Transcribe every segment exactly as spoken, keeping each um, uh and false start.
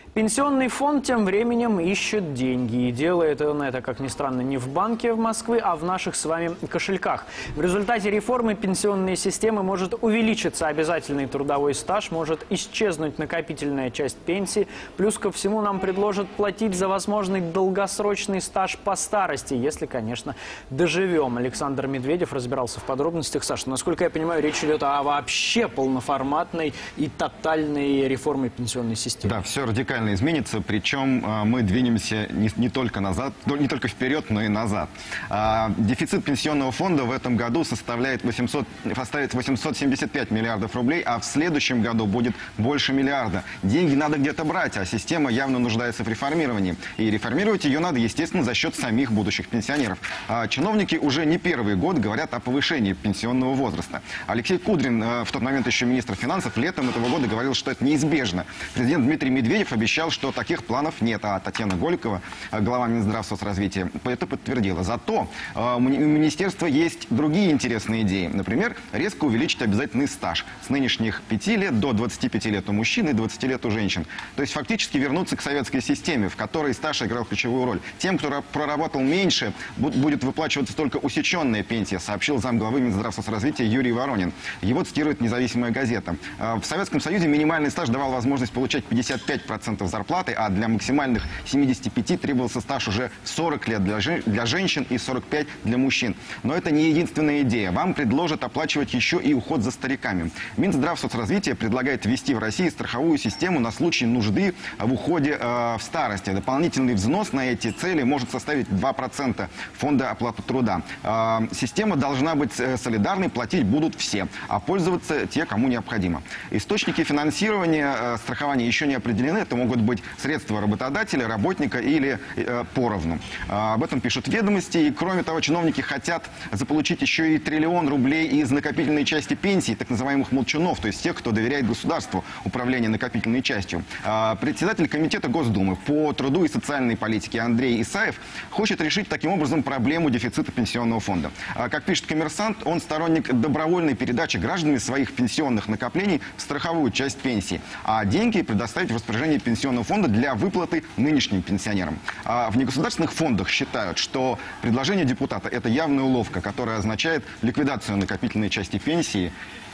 Пенсионный фонд тем временем ищет деньги. И делает он это, как ни странно, не в банке в Москве, а в наших с вами кошельках. В результате реформы пенсионной системы может увеличиться обязательный трудовой стаж, может исчезнуть накопительная часть пенсии. Плюс ко всему нам предложат платить за возможный долгосрочный стаж по старости, если, конечно, доживем. Александр Медведев разбирался в подробностях. Саша, насколько я понимаю, речь идет о вообще полноформатной и тотальной реформе пенсионной системы. Да, все радикально изменится, причем э, мы двинемся не, не только назад, не только вперед, но и назад. А, дефицит пенсионного фонда в этом году составляет восемьсот, составит восемьсот семьдесят пять миллиардов рублей, а в следующем году будет больше миллиарда. Деньги надо где-то брать, а система явно нуждается в реформировании. И реформировать ее надо, естественно, за счет самих будущих пенсионеров. А, чиновники уже не первый год говорят о повышении пенсионного возраста. Алексей Кудрин, э, в тот момент еще министр финансов, летом этого года говорил, что это неизбежно. Президент Дмитрий Медведев обещал, что таких планов нет, а Татьяна Голикова, глава Минздрава соцразвития, это подтвердила. Зато э, у министерства есть другие интересные идеи. Например, резко увеличить обязательный стаж с нынешних пяти лет до двадцати пяти лет у мужчин и двадцати лет у женщин. То есть фактически вернуться к советской системе, в которой стаж играл ключевую роль. Тем, кто проработал меньше, будет выплачиваться только усеченная пенсия, сообщил замглавы Минздрава соцразвития Юрий Воронин. Его цитирует «Независимая газета». В Советском Союзе минимальный стаж давал возможность получать пятьдесят пять процентов зарплаты, а для максимальных семидесяти пяти требовался стаж уже сорок лет для, жен для женщин и сорок пять для мужчин. Но это не единственная идея. Вам предложат оплачивать еще и уход за стариками. Минздрав соцразвития предлагает ввести в России страховую систему на случай нужды в уходе э, в старости. Дополнительный взнос на эти цели может составить два процента фонда оплаты труда. Э, система должна быть солидарной, платить будут все, а пользоваться те, кому необходимо. Источники финансирования э, страхования еще не определены. Это могут быть средства работодателя, работника или э, поровну. Э, об этом пишут «Ведомости». И кроме того, чиновники хотят заполучить еще и триллион рублей из накопительной части пенсии, так называемых молчунов, то есть тех, кто доверяет государству управление накопительной частью. Э, председатель комитета Госдумы по труду и социальной политике Андрей Исаев хочет решить таким образом проблему дефицита пенсионного фонда. Э, как пишет «Коммерсант», он сторонник добровольной передачи гражданами своих пенсионных накоплений в страховую часть пенсии, а деньги предоставить в распоряжение пенсионного фонда для выплаты нынешним пенсионерам. А в негосударственных фондах считают, что предложение депутата – это явная уловка, которая означает ликвидацию накопительной части пенсии.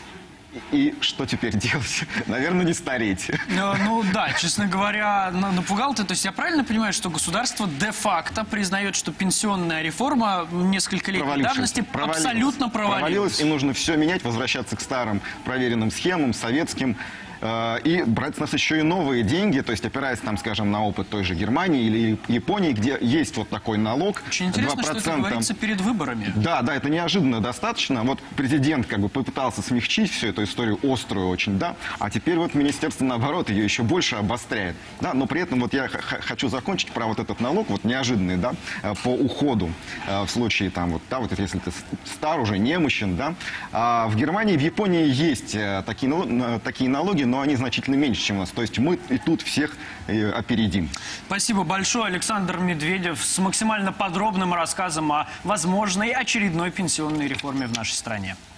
И что теперь делать? Наверное, не стареть. Ну, ну да, честно говоря, напугал ты. То есть я правильно понимаю, что государство де-факто признает, что пенсионная реформа несколько лет давности провалилась. абсолютно провалилась. Провалилась, и нужно все менять, возвращаться к старым проверенным схемам, советским. И брать с нас еще и новые деньги, то есть опираясь, там, скажем, на опыт той же Германии или Японии, где есть вот такой налог. Очень интересно, два процента. Что это говорится перед выборами. Да, да, это неожиданно достаточно. Вот президент как бы попытался смягчить всю эту историю, острую очень, да, а теперь вот министерство, наоборот, ее еще больше обостряет. Да, но при этом вот я хочу закончить про вот этот налог, вот неожиданный, да, по уходу в случае, там, вот, да, вот если ты стар, уже немощен, да. А в Германии, в Японии есть такие налоги, такие налоги, но они значительно меньше, чем у нас. То есть мы и тут всех опередим. Спасибо большое. Александр Медведев с максимально подробным рассказом о возможной очередной пенсионной реформе в нашей стране.